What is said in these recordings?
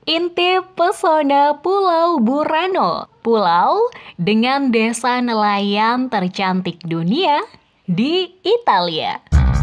Intip pesona Pulau Burano, pulau dengan desa nelayan tercantik dunia di Italia.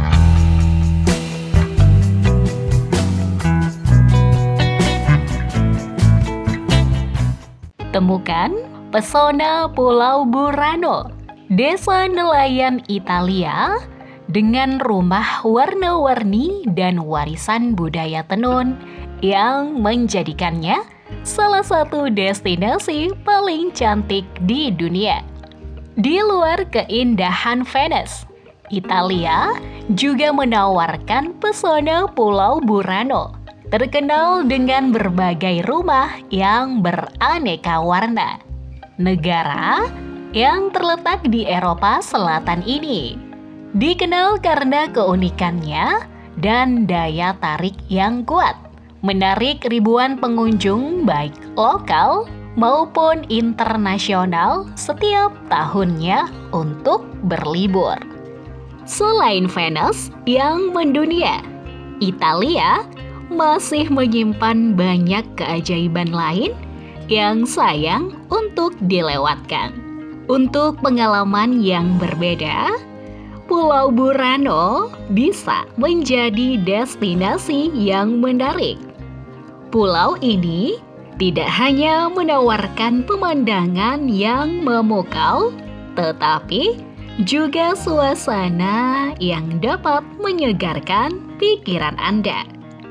Temukan pesona Pulau Burano, desa nelayan Italia dengan rumah warna-warni dan warisan budaya tenun yang menjadikannya salah satu destinasi paling cantik di dunia. Di luar keindahan Venice, Italia juga menawarkan pesona Pulau Burano, terkenal dengan berbagai rumah yang beraneka warna. Negara yang terletak di Eropa Selatan ini dikenal karena keunikannya dan daya tarik yang kuat, menarik ribuan pengunjung baik lokal maupun internasional setiap tahunnya untuk berlibur. Selain Venice yang mendunia, Italia masih menyimpan banyak keajaiban lain yang sayang untuk dilewatkan. Untuk pengalaman yang berbeda, Pulau Burano bisa menjadi destinasi yang menarik. Pulau ini tidak hanya menawarkan pemandangan yang memukau, tetapi juga suasana yang dapat menyegarkan pikiran Anda.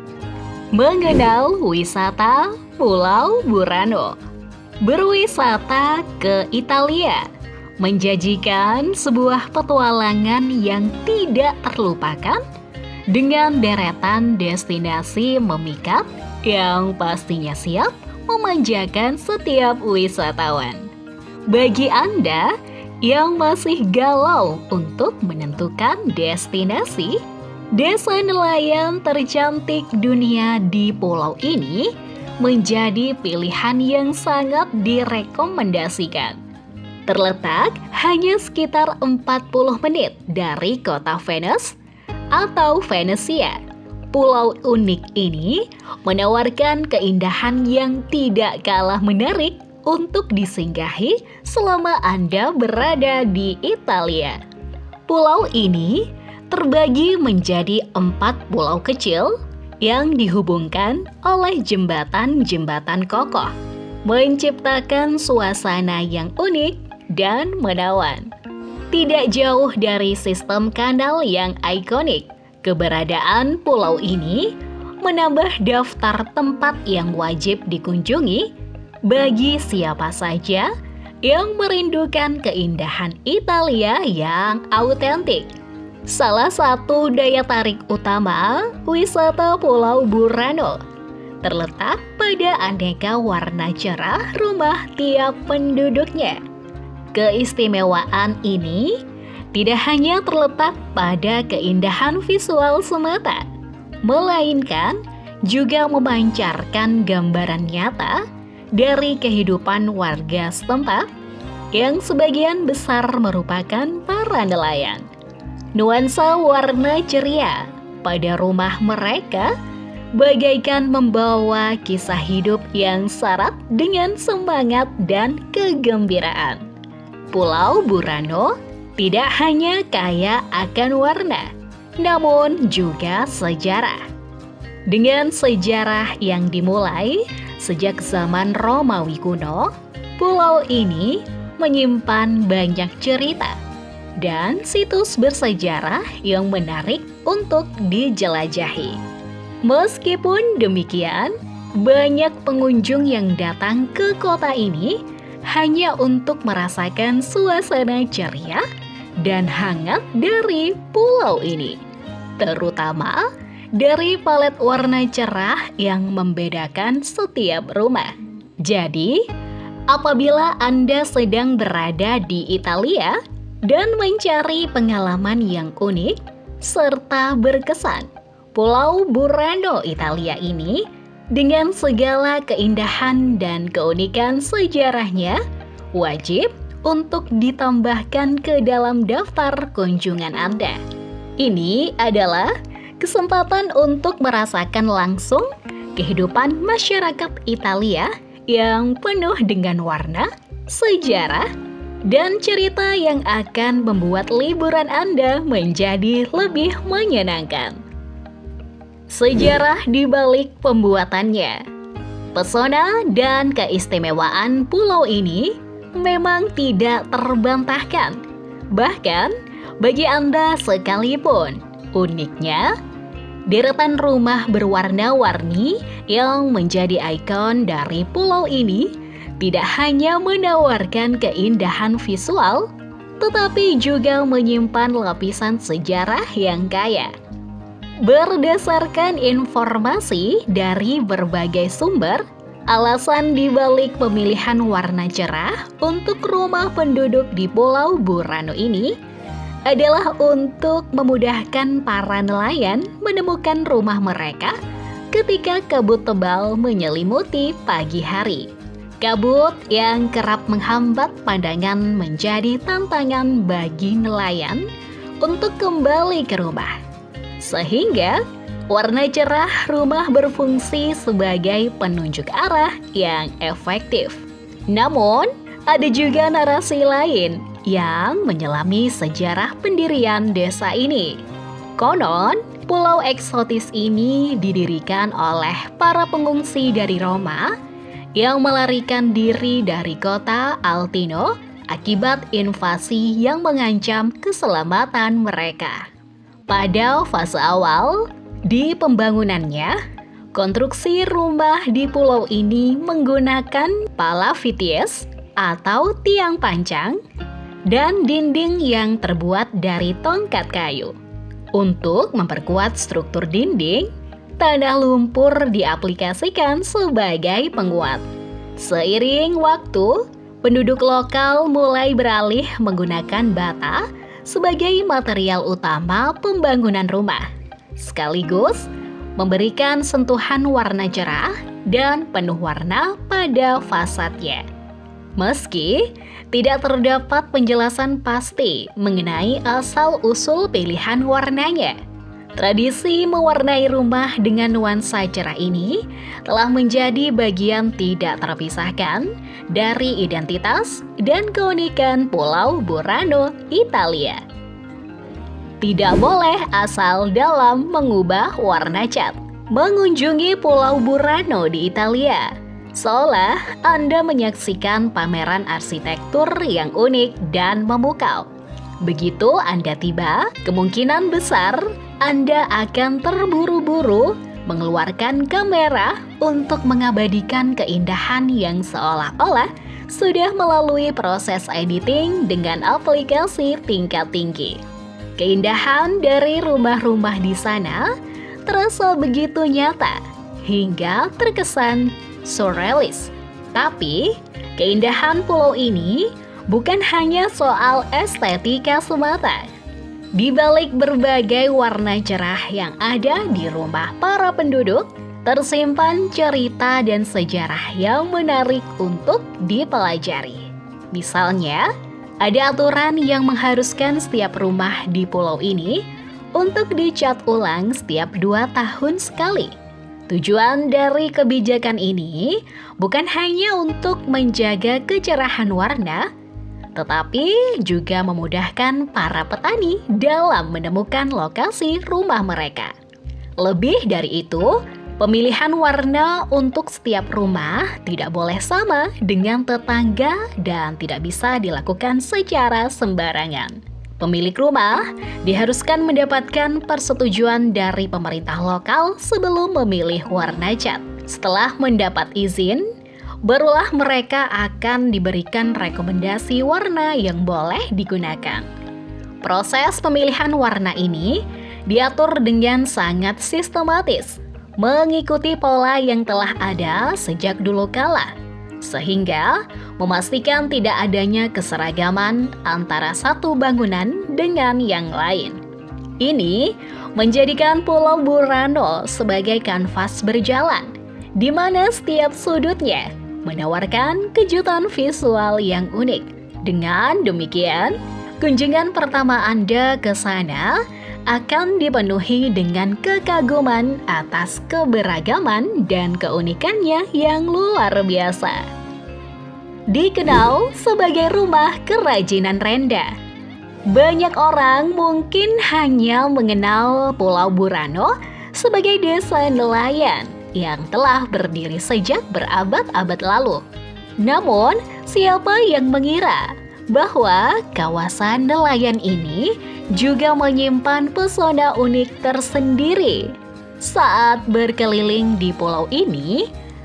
Mengenal wisata Pulau Burano. Berwisata ke Italia menjanjikan sebuah petualangan yang tidak terlupakan dengan deretan destinasi memikat yang pastinya siap memanjakan setiap wisatawan. Bagi Anda yang masih galau untuk menentukan destinasi, desa nelayan tercantik dunia di pulau ini menjadi pilihan yang sangat direkomendasikan. Terletak hanya sekitar 40 menit dari kota Venice atau Venesia. Pulau unik ini menawarkan keindahan yang tidak kalah menarik untuk disinggahi selama Anda berada di Italia. Pulau ini terbagi menjadi 4 pulau kecil yang dihubungkan oleh jembatan-jembatan kokoh, menciptakan suasana yang unik dan menawan. Tidak jauh dari sistem kanal yang ikonik, keberadaan pulau ini menambah daftar tempat yang wajib dikunjungi bagi siapa saja yang merindukan keindahan Italia yang autentik. Salah satu daya tarik utama wisata Pulau Burano terletak pada aneka warna cerah rumah tiap penduduknya. Keistimewaan ini tidak hanya terletak pada keindahan visual semata, melainkan juga memancarkan gambaran nyata dari kehidupan warga setempat yang sebagian besar merupakan para nelayan. Nuansa warna ceria pada rumah mereka bagaikan membawa kisah hidup yang syarat dengan semangat dan kegembiraan. Pulau Burano tidak hanya kaya akan warna, namun juga sejarah. Dengan sejarah yang dimulai sejak zaman Romawi kuno, pulau ini menyimpan banyak cerita dan situs bersejarah yang menarik untuk dijelajahi. Meskipun demikian, banyak pengunjung yang datang ke kota ini hanya untuk merasakan suasana ceria dan hangat dari pulau ini, terutama dari palet warna cerah yang membedakan setiap rumah. Jadi, apabila Anda sedang berada di Italia dan mencari pengalaman yang unik serta berkesan, Pulau Burano Italia ini dengan segala keindahan dan keunikan sejarahnya wajib untuk ditambahkan ke dalam daftar kunjungan Anda. Ini adalah kesempatan untuk merasakan langsung kehidupan masyarakat Italia yang penuh dengan warna, sejarah, dan cerita yang akan membuat liburan Anda menjadi lebih menyenangkan. Sejarah di balik pembuatannya. Pesona dan keistimewaan pulau ini memang tidak terbantahkan. Bahkan bagi Anda sekalipun, uniknya deretan rumah berwarna-warni yang menjadi ikon dari pulau ini tidak hanya menawarkan keindahan visual, tetapi juga menyimpan lapisan sejarah yang kaya. Berdasarkan informasi dari berbagai sumber, alasan dibalik pemilihan warna cerah untuk rumah penduduk di Pulau Burano ini adalah untuk memudahkan para nelayan menemukan rumah mereka ketika kabut tebal menyelimuti pagi hari. Kabut yang kerap menghambat pandangan menjadi tantangan bagi nelayan untuk kembali ke rumah. Sehingga warna cerah rumah berfungsi sebagai penunjuk arah yang efektif. Namun, ada juga narasi lain yang menyelami sejarah pendirian desa ini. Konon, pulau eksotis ini didirikan oleh para pengungsi dari Roma yang melarikan diri dari kota Altino akibat invasi yang mengancam keselamatan mereka. Pada fase awal di pembangunannya, konstruksi rumah di pulau ini menggunakan palafities atau tiang panjang dan dinding yang terbuat dari tongkat kayu. Untuk memperkuat struktur dinding, tanah lumpur diaplikasikan sebagai penguat. Seiring waktu, penduduk lokal mulai beralih menggunakan bata sebagai material utama pembangunan rumah, sekaligus memberikan sentuhan warna cerah dan penuh warna pada fasadnya. Meski tidak terdapat penjelasan pasti mengenai asal-usul pilihan warnanya, tradisi mewarnai rumah dengan nuansa cerah ini telah menjadi bagian tidak terpisahkan dari identitas dan keunikan Pulau Burano, Italia. Tidak boleh asal dalam mengubah warna cat. Mengunjungi Pulau Burano di Italia seolah Anda menyaksikan pameran arsitektur yang unik dan memukau. Begitu Anda tiba, kemungkinan besar Anda akan terburu-buru mengeluarkan kamera untuk mengabadikan keindahan yang seolah-olah sudah melalui proses editing dengan aplikasi tingkat tinggi. Keindahan dari rumah-rumah di sana terasa begitu nyata hingga terkesan surrealis. Tapi, keindahan pulau ini bukan hanya soal estetika semata. Di balik berbagai warna cerah yang ada di rumah para penduduk, tersimpan cerita dan sejarah yang menarik untuk dipelajari. Misalnya, ada aturan yang mengharuskan setiap rumah di pulau ini untuk dicat ulang setiap 2 tahun sekali. Tujuan dari kebijakan ini bukan hanya untuk menjaga kecerahan warna, tetapi juga memudahkan para petani dalam menemukan lokasi rumah mereka. Lebih dari itu, pemilihan warna untuk setiap rumah tidak boleh sama dengan tetangga dan tidak bisa dilakukan secara sembarangan. Pemilik rumah diharuskan mendapatkan persetujuan dari pemerintah lokal sebelum memilih warna cat. Setelah mendapat izin, barulah mereka akan diberikan rekomendasi warna yang boleh digunakan. Proses pemilihan warna ini diatur dengan sangat sistematis, mengikuti pola yang telah ada sejak dulu kala, sehingga memastikan tidak adanya keseragaman antara satu bangunan dengan yang lain. Ini menjadikan Pulau Burano sebagai kanvas berjalan, di mana setiap sudutnya menawarkan kejutan visual yang unik. Dengan demikian, kunjungan pertama Anda ke sana akan dipenuhi dengan kekaguman atas keberagaman dan keunikannya yang luar biasa. Dikenal sebagai rumah kerajinan renda, banyak orang mungkin hanya mengenal Pulau Burano sebagai desa nelayan yang telah berdiri sejak berabad-abad lalu. Namun, siapa yang mengira bahwa kawasan nelayan ini juga menyimpan pesona unik tersendiri? Saat berkeliling di pulau ini,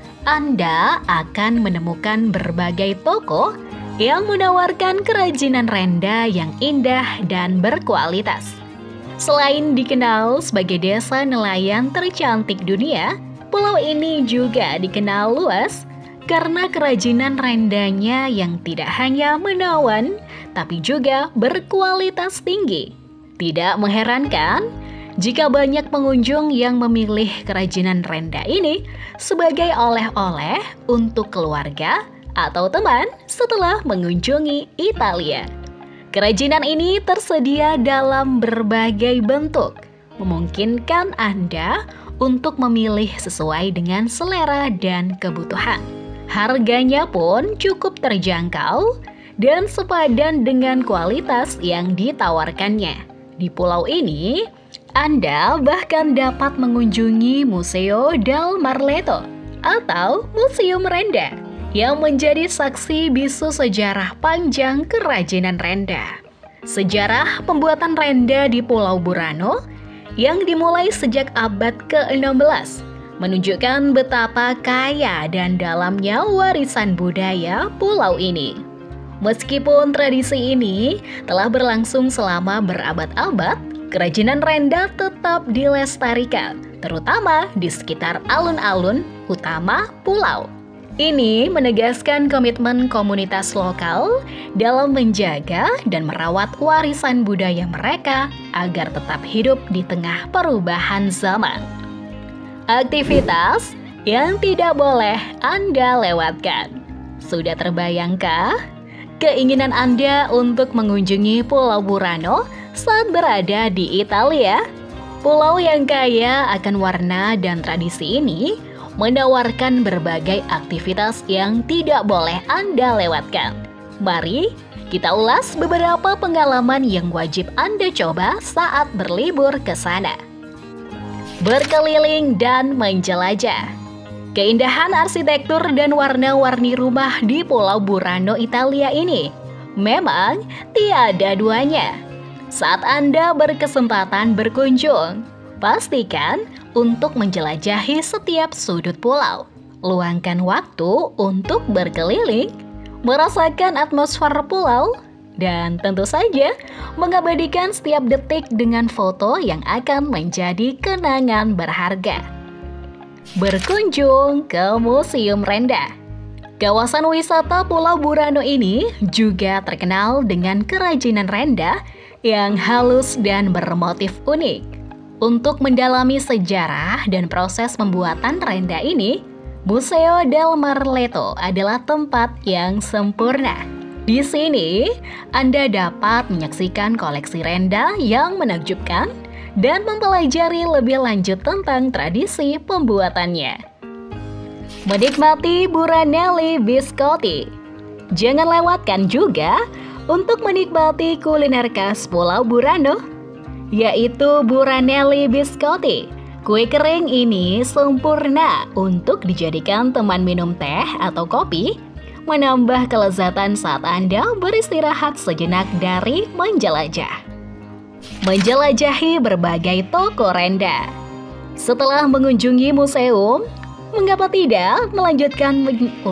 Anda akan menemukan berbagai toko yang menawarkan kerajinan renda yang indah dan berkualitas. Selain dikenal sebagai desa nelayan tercantik dunia, pulau ini juga dikenal luas karena kerajinan rendanya yang tidak hanya menawan, tapi juga berkualitas tinggi. Tidak mengherankan jika banyak pengunjung yang memilih kerajinan renda ini sebagai oleh-oleh untuk keluarga atau teman setelah mengunjungi Italia. Kerajinan ini tersedia dalam berbagai bentuk, memungkinkan Anda untuk memilih sesuai dengan selera dan kebutuhan. Harganya pun cukup terjangkau dan sepadan dengan kualitas yang ditawarkannya. Di pulau ini, Anda bahkan dapat mengunjungi Museo del Marletto atau Museum Renda yang menjadi saksi bisu sejarah panjang kerajinan renda. Sejarah pembuatan renda di Pulau Burano yang dimulai sejak abad ke-16 menunjukkan betapa kaya dan dalamnya warisan budaya pulau ini. Meskipun tradisi ini telah berlangsung selama berabad-abad, kerajinan renda tetap dilestarikan, terutama di sekitar alun-alun utama pulau. Ini menegaskan komitmen komunitas lokal dalam menjaga dan merawat warisan budaya mereka agar tetap hidup di tengah perubahan zaman. Aktivitas yang tidak boleh Anda lewatkan. Sudah terbayangkah keinginan Anda untuk mengunjungi Pulau Burano saat berada di Italia? Pulau yang kaya akan warna dan tradisi ini menawarkan berbagai aktivitas yang tidak boleh Anda lewatkan. Mari kita ulas beberapa pengalaman yang wajib Anda coba saat berlibur ke sana. Berkeliling dan menjelajah. Keindahan arsitektur dan warna-warni rumah di Pulau Burano, Italia ini memang tiada duanya. Saat Anda berkesempatan berkunjung, pastikan untuk menjelajahi setiap sudut pulau. Luangkan waktu untuk berkeliling, merasakan atmosfer pulau, dan tentu saja mengabadikan setiap detik dengan foto yang akan menjadi kenangan berharga. Berkunjung ke Museum Renda. Kawasan wisata Pulau Burano ini juga terkenal dengan kerajinan renda yang halus dan bermotif unik. Untuk mendalami sejarah dan proses pembuatan renda ini, Museo del Marletto adalah tempat yang sempurna. Di sini, Anda dapat menyaksikan koleksi renda yang menakjubkan dan mempelajari lebih lanjut tentang tradisi pembuatannya. Menikmati Buranelli Biscotti. Jangan lewatkan juga untuk menikmati kuliner khas Pulau Burano, yaitu Buranelli Biscotti. Kue kering ini sempurna untuk dijadikan teman minum teh atau kopi, menambah kelezatan saat Anda beristirahat sejenak dari menjelajah. Menjelajahi berbagai toko renda. Setelah mengunjungi museum, mengapa tidak melanjutkan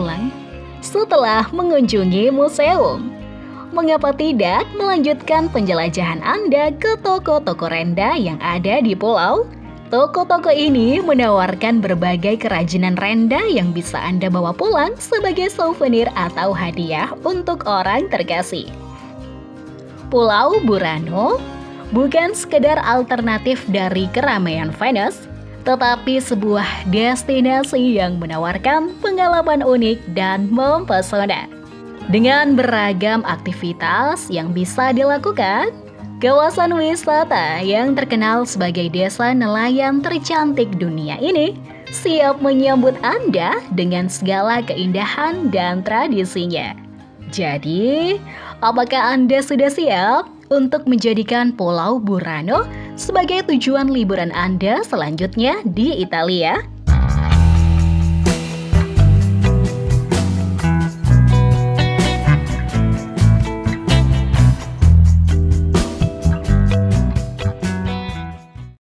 Setelah mengunjungi museum, mengapa tidak melanjutkan penjelajahan Anda ke toko-toko renda yang ada di pulau? Toko-toko ini menawarkan berbagai kerajinan renda yang bisa Anda bawa pulang sebagai souvenir atau hadiah untuk orang terkasih. Pulau Burano bukan sekedar alternatif dari keramaian Venice, tetapi sebuah destinasi yang menawarkan pengalaman unik dan mempesona. Dengan beragam aktivitas yang bisa dilakukan, Kawasan wisata yang terkenal sebagai desa nelayan tercantik dunia ini siap menyambut Anda dengan segala keindahan dan tradisinya. Jadi, apakah Anda sudah siap untuk menjadikan Pulau Burano sebagai tujuan liburan Anda selanjutnya di Italia?